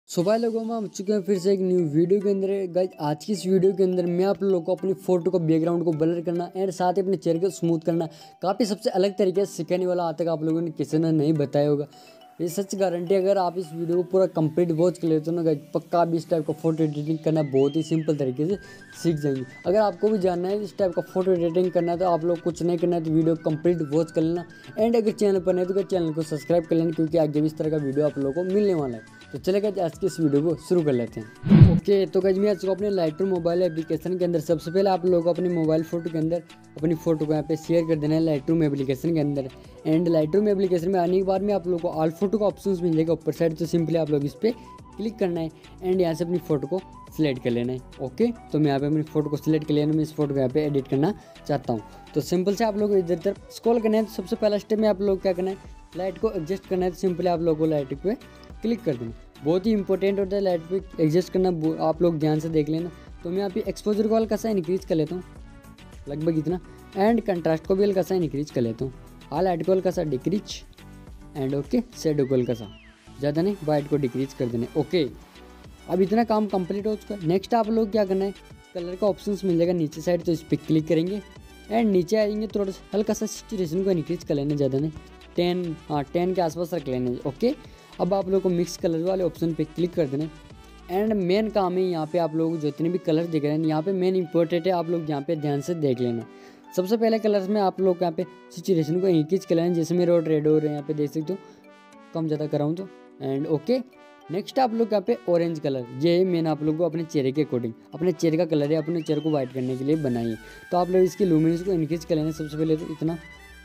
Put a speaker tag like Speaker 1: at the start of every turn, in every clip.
Speaker 1: सुबह लोगों में हम चुके हैं फिर से एक न्यू वीडियो के अंदर। गाइस आज की इस वीडियो के अंदर मैं आप लोगों को अपनी फोटो को बैकग्राउंड को ब्लर करना एंड साथ ही अपने चेहरे को स्मूथ करना काफ़ी सबसे अलग तरीके से सिखाने वाला आज तक आप लोगों ने किसी ने नहीं बताया होगा। ये सच गारंटी, अगर आप इस वीडियो को पूरा कंप्लीट वॉच कर लेते हो ना गाइस, पक्का आप इस टाइप का फोटो एडिटिंग करना बहुत ही सिंपल तरीके से सीख जाएंगे। अगर आपको भी जानना है इस टाइप का फोटो एडिटिंग करना है तो आप लोग कुछ नहीं करना है तो वीडियो कंप्लीट वॉच कर लेना एंड अगर चैनल पर नहीं तो चैनल को सब्सक्राइब कर लेना, क्योंकि आगे भी इस तरह का वीडियो आप लोगों को मिलने वाला है। तो चलेगा आज की इस वीडियो को शुरू कर लेते हैं। ओके, तो गाइस मैं आज को अपने लाइटरूम मोबाइल एप्लीकेशन के अंदर सबसे पहले आप लोगों को अपने मोबाइल फोटो के अंदर अपनी फोटो को यहाँ पे शेयर कर देना है लाइटरूम एप्लीकेशन के अंदर। एंड लाइटरूम एप्लीकेशन में आने के बाद में आप लोगों को ऑल फोटो का ऑप्शन मिल जाएगा ऊपर साइड, तो सिंपली आप लोग इस पर क्लिक करना है एंड यहाँ से अपनी फोटो को सिलेक्ट कर लेना है। ओके, तो मैं यहाँ पे अपनी फोटो को सिलेक्ट कर लेना, मैं इस फोटो को यहाँ पे एडिट करना चाहता हूँ। तो सिंपल से आप लोग इधर उधर स्क्रॉल करना है। तो सबसे पहला स्टेप में आप लोग क्या करना है, लाइट को एडजस्ट करना है। तो सिंपली आप लोग को लाइट पे क्लिक कर देना, बहुत ही इंपॉर्टेंट होता है लाइट पे एडजस्ट करना, आप लोग ध्यान से देख लेना। तो मैं यहाँ पे एक्सपोजर को हल्का सा इंक्रीज कर लेता हूँ, लगभग इतना, एंड कंट्रास्ट को भी हल्का सा इंक्रीज कर लेता हूँ, हाईलाइट को हल्का सा डिक्रीज एंड ओके, शेडो को हल्का सा, ज़्यादा नहीं, वाइट को डिक्रीज कर देना। ओके, अब इतना काम कंप्लीट हो चुका है। नेक्स्ट आप लोग क्या करना है, कलर का ऑप्शन मिल जाएगा नीचे साइड, तो इस पर क्लिक करेंगे एंड नीचे आएंगे, थोड़ा सा हल्का सा सैचुरेशन को इंक्रीज कर लेना, ज़्यादा नहीं, 10 के आसपास रख लेना। ओके, अब आप लोग को मिक्स कलर वाले ऑप्शन पे क्लिक कर देना एंड मेन काम है यहाँ पे आप लोग जितने भी कलर दिख रहे हैं यहाँ पे मेन इंपॉर्टेंट है, आप लोग यहाँ पे ध्यान से देख लेना। सबसे पहले कलर्स में आप लोग यहाँ पे सैचुरेशन को इंक्रीज कर लेना, जैसे मेरे रेड हो रहे हैं यहाँ पे देख सकते हो, कम ज़्यादा कराऊँ तो, एंड ओके। नेक्स्ट आप लोग यहाँ पे ऑरेंज कलर, ये मैंने आप लोग को अपने चेहरे के अकॉर्डिंग, अपने चेहरे का कलर है, अपने चेहरे को वाइट करने के लिए बनाइए। तो आप लोग इसकी लुमिनेंस को इंक्रीज कर लेना, सबसे पहले तो इतना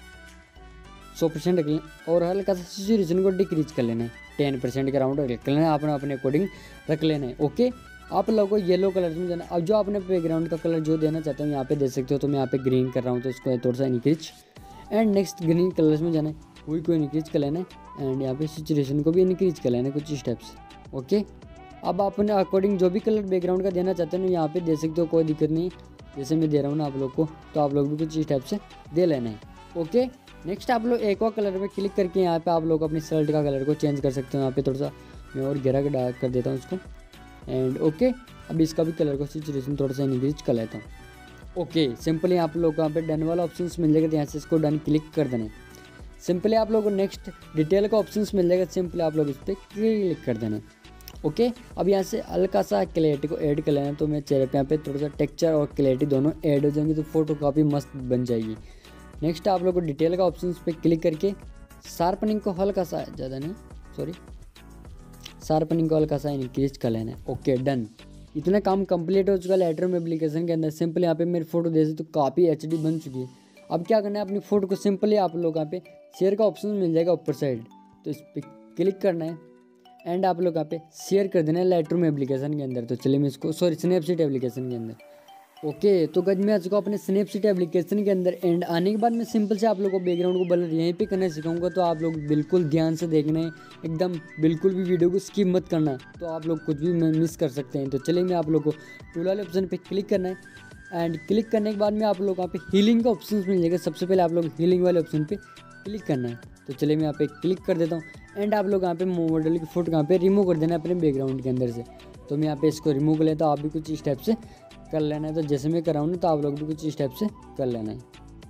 Speaker 1: 100% रख लेना और हल्का सा सैचुरेशन को डिक्रीज कर लेना है, 10% के राउंड रख लेना है, आपने अपने अकॉर्डिंग रख लेना है। ओके, आप लोगों को येलो कलर में जाना। अब जो आपने बैकग्राउंड का कलर जो देना चाहते हो यहाँ पे दे सकते हो, तो मैं यहाँ पे ग्रीन कर रहा हूँ, तो इसको थोड़ा सा increase and next green colours में जाना है, वही को इंक्रीज कर लेना है एंड यहाँ पे सैचुरेशन को भी इंक्रीज कर लेना है कुछ स्टेप्स। ओके, अब अपने अकॉर्डिंग जो भी कलर बैकग्राउंड का देना चाहते हो यहाँ पे दे सकते हो, कोई दिक्कत नहीं, जैसे मैं दे रहा हूँ ना आप लोग को, तो आप लोग भी कुछ स्टेप से दे लेना है। ओके, नेक्स्ट आप लोग एक और कलर पे क्लिक करके यहाँ पे आप लोग अपनी शर्ट का कलर को चेंज कर सकते हो। यहाँ पे थोड़ा सा मैं और गहरा डार्क कर देता हूँ इसको एंड ओके, अब इसका भी कलर को सैचुरेशन थोड़ा सा इंक्रीज कर लेता हूँ। ओके, सिंपली आप लोग को यहाँ पे डन वाला ऑप्शन मिल जाएगा, तो यहाँ से इसको डन क्लिक कर देना। सिंपली आप लोग को नेक्स्ट डिटेल का ऑप्शन मिल जाएगा, सिंपली आप लोग इस पर क्लिक कर देना। ओके, अब यहाँ से हल्का सा क्लैरिटी को ऐड कर लेना, तो मैं चेहरे पे यहाँ पे थोड़ा सा टेक्सचर और क्लैरिटी दोनों ऐड हो जाएंगे, तो फोटो काफ़ी मस्त बन जाएगी। नेक्स्ट आप लोग को डिटेल का ऑप्शन पे क्लिक करके शार्पनिंग को हल्का सा, ज़्यादा नहीं, सॉरी, शार्पनिंग को हल्का सा इंक्रीज कर लेना है। ओके, डन, इतना काम कंप्लीट हो चुका है लाइटरूम एप्लीकेशन के अंदर। सिंपल यहाँ पे मेरी फोटो जैसे तो काफ़ी HD बन चुकी है। अब क्या करना है, अपनी फोटो को सिंपली आप लोग यहाँ पे शेयर का ऑप्शन मिल जाएगा ऊपर साइड, तो इस पर क्लिक करना है एंड आप लोग यहाँ पे शेयर कर देना है लाइटरूम एप्लीकेशन के अंदर। तो चलिए मैं इसको, सॉरी, स्नैपसीड एप्लीकेशन के अंदर। ओके, तो गज मैं आ चुका अपने स्नैपसीड एप्लीकेशन के अंदर एंड आने के बाद मैं सिंपल से आप लोगों को बैकग्राउंड को ब्लर यहीं पे करना सिखाऊंगा, तो आप लोग बिल्कुल ध्यान से देखना है, एकदम बिल्कुल भी वीडियो को स्किप मत करना, तो आप लोग कुछ भी मिस कर सकते हैं। तो चलिए मैं आप लोग को टूल वाले ऑप्शन पे क्लिक करना है एंड क्लिक करने के बाद में आप लोग यहाँ पे हीलिंग का ऑप्शन मिल जाएगा, सबसे पहले आप लोग हीलिंग वाले ऑप्शन पे क्लिक करना है। तो चलिए मैं यहाँ पे क्लिक कर देता हूँ एंड आप लोग यहाँ पे मॉडल की फोटो यहाँ पे रिमूव कर देना है अपने बैकग्राउंड के अंदर से। तो मैं यहाँ पे इसको रिमूव कर लेता हूँ, आप भी कुछ स्टेप से कर लेना है, तो जैसे मैं कराऊँ ना तो आप लोग भी कुछ स्टेप से कर लेना है।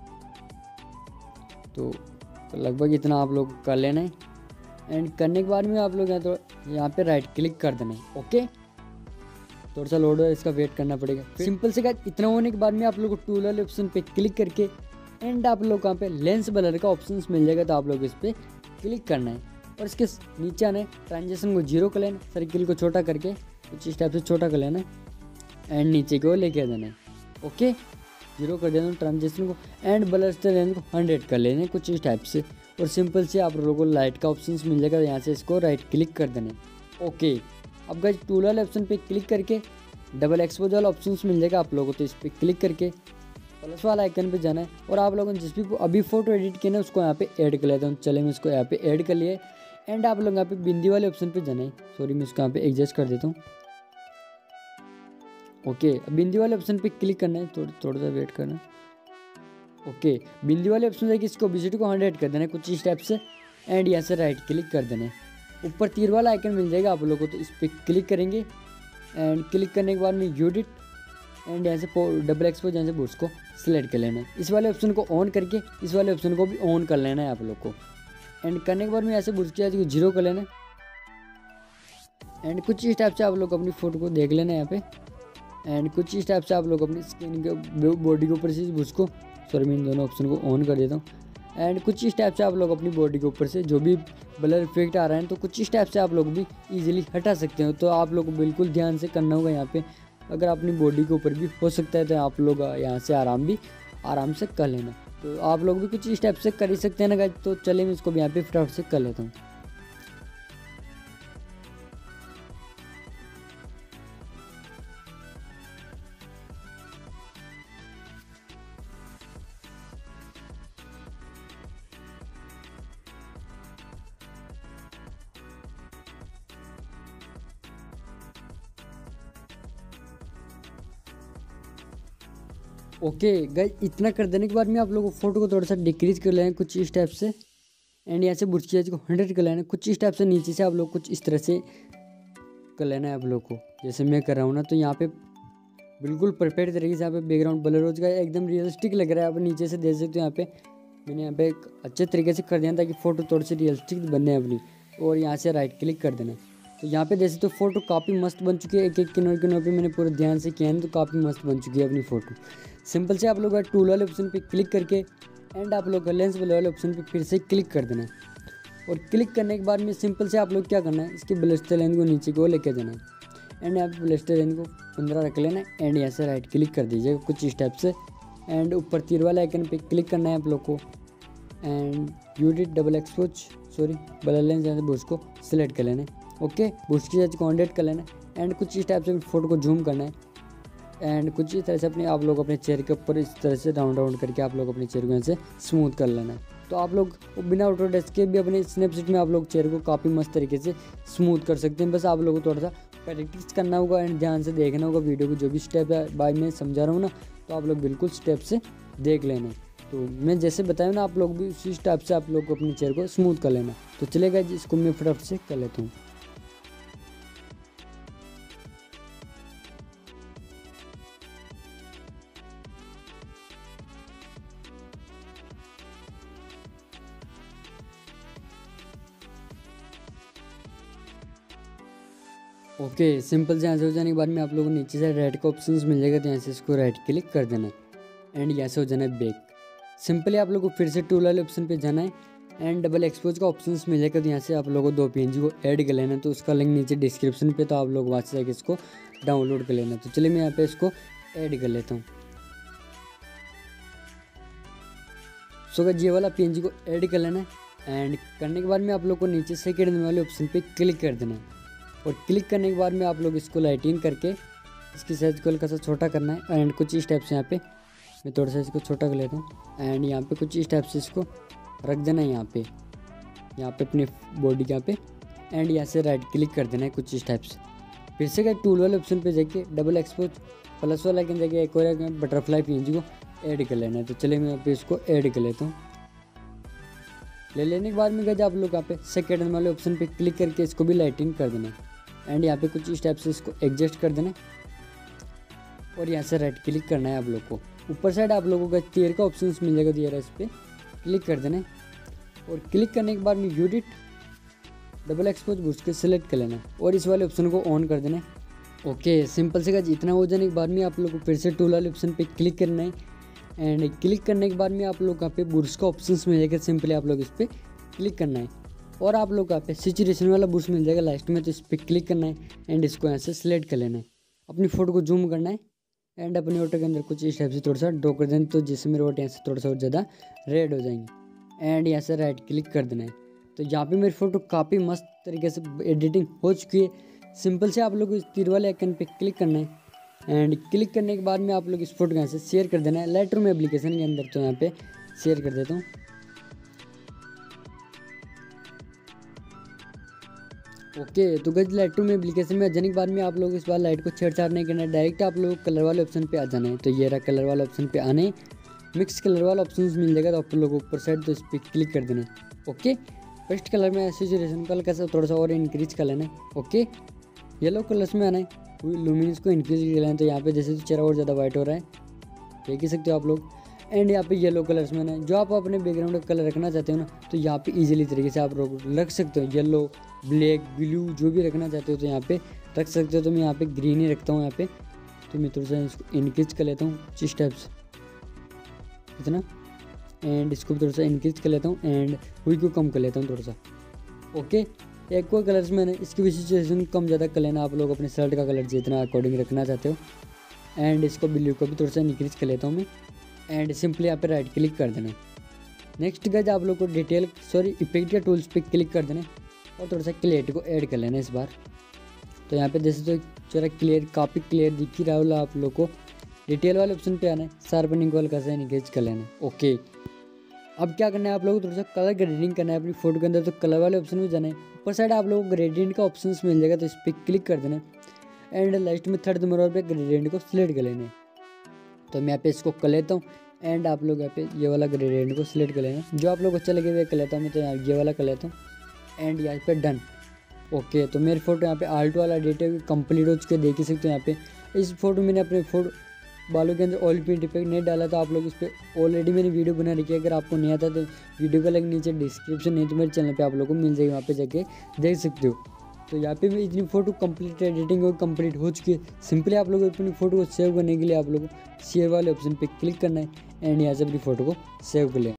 Speaker 1: तो लगभग इतना आप लोग कर लेना है एंड करने के बाद में आप लोग यहाँ पे राइट क्लिक कर देना है। ओके, थोड़ा सा लोड है, इसका वेट करना पड़ेगा। सिंपल से इतना होने के बाद में आप लोग को टूल वाले ऑप्शन पे क्लिक करके एंड आप लोग यहाँ पे लेंस ब्लर का ऑप्शन मिल जाएगा, तो आप लोग इस पर क्लिक करना है और इसके नीचे आना है, ट्रांजेक्शन को 0 कर लेना, सर्किल को छोटा करके कुछ इस टाइप से छोटा कर लेना एंड नीचे को लेके आ जाना है। ओके, 0 कर देना ट्रांजेक्शन को एंड ब्लर स्ट्रेंथ को 100 कर लेना कुछ इस टाइप से, और सिंपल से आप लोगों को लाइट का ऑप्शन मिल जाएगा, यहाँ से इसको राइट क्लिक कर देना। ओके, अब गाइस टूल वाले ऑप्शन पे क्लिक करके डबल एक्सपोज वाला ऑप्शन मिल जाएगा आप लोगों को, तो इस पर क्लिक करके प्लस वाला आइकन पे जाना है और आप लोगों ने जिस भी अभी फोटो एडिट किया ना उसको यहाँ पे ऐड कर लेता हूँ। चले मैं इसको यहाँ पे ऐड कर लिए एंड आप लोग यहाँ पे बिंदी वाले ऑप्शन पे जाना है, सॉरी मैं इसको यहाँ पे एडजस्ट कर देता हूँ। ओके, बिंदी वाले ऑप्शन पे क्लिक करना है, थोड़ा सा वेट करना। ओके, बिंदी वाले ऑप्शन है कि इसको ओबेसिटी को 100 कर देना है कुछ स्टेप से एंड यहाँ से राइट क्लिक कर देना है। ऊपर तीर वाला आइकन मिल जाएगा आप लोगों को, तो इस पर क्लिक करेंगे एंड क्लिक करने के बाद में एडिट एंड यहाँ से डबल एक्सपोज यहाँ से बुश को सिलेक्ट कर लेना है। इस वाले ऑप्शन को ऑन करके इस वाले ऑप्शन को भी ऑन कर लेना है आप लोग को। एंड करने के बाद में ऐसे बुश की को 0 कर लेना है। एंड कुछ इस टाइप से आप लोग अपनी फ़ोटो को देख लेना है यहाँ पे। एंड कुछ इस टाइप से आप लोग अपनी स्किन के बॉडी के ऊपर से बुश को, सॉरी मैं इन दोनों ऑप्शन को ऑन कर देता हूँ। एंड कुछ इस टाइप से आप लोग अपनी बॉडी के ऊपर से जो भी ब्लर इफेक्ट आ रहा है तो कुछ इस टाइप से आप लोग भी इजीली हटा सकते हो। तो आप लोग को बिल्कुल ध्यान से करना होगा यहाँ पे। अगर अपनी बॉडी के ऊपर भी हो सकता है तो आप लोग यहाँ से आराम से कर लेना। तो आप लोग भी कुछ इस टाइप से कर ही सकते हैं ना गाइस। तो चलिए मैं इसको भी यहाँ पे फटाफट से कर लेता हूँ। ओके गाइस, इतना कर देने के बाद में आप लोगों को फ़ोटो को थोड़ा सा डिक्रीज कर लेना है कुछ इस टाइप से। एंड यहाँ से बुर्च को 100 कर लेना है। कुछ इस टाइप से नीचे से आप लोग कुछ इस तरह से कर लेना है आप लोग को, जैसे मैं कर रहा हूँ ना। तो यहाँ पे बिल्कुल परफेक्ट तरीके से यहाँ पे बैकग्राउंड ब्लर हो जाएगा, एकदम रियलिस्टिक लग रहा है। आप नीचे से देख सकते हो यहाँ पे मैंने यहाँ पे एक अच्छे तरीके से कर दिया ताकि फ़ोटो थोड़ी सी रियलिस्टिक बनने अपनी। और यहाँ से राइट क्लिक कर देना है। तो यहाँ पे देख सकते हो फ़ोटो काफ़ी मस्त बन चुकी है। एक एक किनारे पे मैंने पूरे ध्यान से किया है तो काफ़ी मस्त बन चुकी है अपनी फ़ोटो। सिंपल से आप लोग टूल वाले ऑप्शन पे क्लिक करके एंड आप लोग लेंस वाले ऑप्शन पे फिर से क्लिक कर देना है। और क्लिक करने के बाद में सिंपल से आप लोग क्या करना है, इसकी ब्लस्टर लेंथ को नीचे को लेके जाना है। एंड यहाँ पे ब्लस्टर लेंथ को 15 रख लेना है। एंड यहाँ से राइट क्लिक कर दीजिएगा कुछ इस टाइप से। एंड ऊपर तीर वाले आइकन पे क्लिक करना है आप लोग को। And edit double expose, sorry blur lens यहाँ से बुश को सिलेक्ट कर लेना है। ओके, बुश की जगह कॉन्टेक्ट कर लेना है। एंड कुछ इस टाइप से फोटो को जूम करना है। एंड कुछ इस तरह से अपने आप लोग अपने चेहरे के ऊपर इस तरह से राउंड करके आप लोग अपने चेहरे को यहाँ से स्मूथ कर लेना है। तो आप लोग बिना ऑटोडेस्क के भी अपने स्नैपचैट में आप लोग चेहरे को काफ़ी मस्त तरीके से स्मूथ कर सकते हैं। बस आप लोगों को थोड़ा सा प्रैक्टिस करना होगा एंड ध्यान से देखना होगा वीडियो को। जो भी स्टेप है बाय मैं समझा रहा हूँ ना, तो आप लोग बिल्कुल स्टेप से देख लेना। तो मैं जैसे बताया ना, आप लोग भी उसी स्टेप से आप लोग को अपने चेहरे को स्मूथ कर लेना। तो चलेगा, इसको मैं फटाफट से कर लेता हूँ। ओके, सिंपल से यहाँ से हो जाने के बाद में आप लोगों को नीचे से रेड का ऑप्शंस मिल जाएगा। तो यहाँ से इसको राइट क्लिक कर देना है। एंड यहाँ से हो जाना है बैक। सिंपली आप लोगों को फिर से टूल वाले ऑप्शन पे जाना है। एंड डबल एक्सपोज का ऑप्शंस मिल जाएगा। तो यहाँ से आप लोगों को 2 PNG को ऐड कर लेना है। तो उसका लिंक नीचे डिस्क्रिप्शन पे, तो आप लोग वहाँ से जाकर इसको डाउनलोड कर लेना। तो चलिए मैं यहाँ पे इसको ऐड कर लेता हूँ। सो ये वाला PNG को ऐड कर लेना है। एंड करने के बाद में आप लोग को नीचे सेकंड वाले ऑप्शन पे क्लिक कर देना है। और क्लिक करने के बाद में आप लोग इसको लाइटिंग करके इसकी साइज को हल्का सा छोटा करना है। एंड कुछ इस टाइप से यहाँ पे मैं थोड़ा सा इसको छोटा कर लेता हूँ। एंड यहाँ पे कुछ इस टाइप से इसको रख देना है यहाँ पे अपनी बॉडी के यहाँ पे। एंड यहाँ से राइट क्लिक कर देना है कुछ इस टाइप से। फिर से टूल वाले ऑप्शन पे जाके डबल एक्सपोज प्लस वाला आइकन जाके एक और बटरफ्लाई PNG को ऐड कर लेना है। तो चलिए मैं यहाँ पे इसको ऐड कर लेता हूँ। ले लेने के बाद में गए आप लोग यहाँ पे सेकेंड वाले ऑप्शन पे क्लिक करके इसको भी लाइटिंग कर देना है। एंड यहाँ पे कुछ इस टाइप से इसको एडजस्ट कर देना है। और यहाँ से राइट क्लिक करना है आप लोग को। ऊपर साइड आप लोगों का तीर का ऑप्शन मिल जाएगा, दिया इस पर क्लिक कर देना है। और क्लिक करने के बाद में एडिट डबल एक्सपोज बुश के सिलेक्ट कर लेना और इस वाले ऑप्शन को ऑन कर देना है। ओके, सिंपल से गाइस इतना हो जाने के बाद में आप लोग को फिर से टूल वाले ऑप्शन पे क्लिक करना है। एंड क्लिक करने के बाद में आप लोग यहाँ पे बुश का ऑप्शन मिल जाएगा। सिंपली आप लोग इस पर क्लिक करना है और आप लोग यहाँ पे सिचुएशन वाला बुश मिल जाएगा लास्ट में। तो इस पर क्लिक करना है एंड इसको यहाँ से सिलेक्ट कर लेना है। अपनी फ़ोटो को जूम करना है एंड अपने ऑटो के अंदर कुछ इस टाइप से थोड़ा सा ड्रॉ कर देना। तो जिससे मेरे ऑटो यहाँ से थोड़ा सा और ज़्यादा रेड हो जाएंगे। एंड यहाँ से राइट क्लिक कर देना है। तो यहाँ पे मेरी फ़ोटो काफ़ी मस्त तरीके से एडिटिंग हो चुकी है। सिंपल से आप लोग इस तीर वाले आइकन पे क्लिक करना है। एंड क्लिक करने के बाद में आप लोग इस फोटो को यहाँ से शेयर कर देना है लाइटरूम में एप्लीकेशन के अंदर। तो यहाँ पे शेयर कर देता हूँ। ओके, तो गाइस लाइटरूम एप्लीकेशन में जाने के बाद में आप लोग इस बार लाइट को छेड़छाड़ नहीं करना है, डायरेक्ट आप लोग कलर वाले ऑप्शन पे आ जाना है। तो ये रहा कलर वाला ऑप्शन पे आने, मिक्स कलर वाला ऑप्शन मिल जाएगा। तो आप लोगों को ऊपर साइड तो इस पर क्लिक कर देना है। ओके, फर्स्ट कलर में सैचुरेशन को हल्का सा थोड़ा सा और इंक्रीज कर लेना है। ओके, येलो कलर्स में आना है, लुमिनेंस को इंक्रीज कर लेना है। तो यहाँ पे जैसे चेहरा और ज़्यादा वाइट हो रहा है, देख ही सकते हो आप लोग। एंड यहाँ पे येलो कलर्स में ना जो आप अपने बैकग्राउंड का कलर रखना चाहते हो ना, तो यहाँ पे इजीली तरीके से आप लोग रख सकते हो। येलो, ब्लैक, ब्लू जो भी रखना चाहते हो तो यहाँ पे रख सकते हो। तो मैं यहाँ पे ग्रीन ही रखता हूँ यहाँ पे। तो मैं थोड़ा सा इसको इंक्रीज कर लेता हूँ कुछ स्टेप्स इतना, एंड इसको भी थोड़ा सा इंक्रीज कर लेता हूँ एंड हुई को कम कर लेता हूँ थोड़ा सा। ओके, एक्वा कलर्स में ना इसकी भी सिचुएशन कम ज़्यादा कर लेना आप लोग अपने शर्ट का कलर जितना अकॉर्डिंग रखना चाहते हो। एंड इसको ब्लू को भी थोड़ा सा इंक्रीज कर लेता हूँ मैं। एंड सिंपली यहाँ पे राइट क्लिक कर देना। नेक्स्ट गाइस आप लोग को इफेक्ट के टूल्स पे क्लिक कर देना और थोड़ा सा क्लियरिटी को ऐड कर लेना इस बार। तो यहाँ पे जैसे तो जरा काफ़ी क्लियर दिख ही रहा होगा आप लोग को। डिटेल वाले ऑप्शन पे आना है, शार्पनिंग को हल्का सा इंगेज कर लेना है। ओके, अब क्या करना है आप लोगों को थोड़ा सा कलर ग्रेडिंग करना है अपनी फोटो के अंदर। तो कलर वाले ऑप्शन में जाना है, ऊपर साइड आप लोगों को ग्रेडियंट का ऑप्शन मिल जाएगा, तो इस पर क्लिक कर देना है। एंड लास्ट में थर्ड नंबर पे ग्रेडियंट को सिलेक्ट कर लेना है। तो मैं यहाँ पे इसको कर लेता हूँ एंड आप लोग यहाँ पे ये वाला ग्रेडियंट को सिलेक्ट कर लेना, जो आप लोग को अच्छा लगे हुए कर लेता हूँ मैं। तो यहाँ ये वाला कर लेता हूँ एंड यहाँ पे डन। ओके, तो मेरी फोटो यहाँ पे आल्ट वाला डिटेल कंप्लीट हो चुके देख ही सकते हो। यहाँ पे इस फोटो मैंने अपने फोटो बालों के अंदर ऑयल पेंट इफेक्ट नहीं डाला था। आप लोग इस पर ऑलरेडी मैंने वीडियो बना रखी है, अगर आपको नहीं आता तो वीडियो का लिंक नीचे डिस्क्रिप्शन नहीं तो मेरे चैनल पे आप लोग को मिल जाएगी, वहाँ पे जाके देख सकते हो। तो यहाँ पे मैं इतनी फ़ोटो कंप्लीट एडिटिंग और कंप्लीट हो चुकी है। सिंपली आप लोग अपनी फ़ोटो को सेव करने के लिए आप लोगों को शेयर वाले ऑप्शन पे क्लिक करना है एंड यहाँ से अपनी फ़ोटो को सेव कर लें।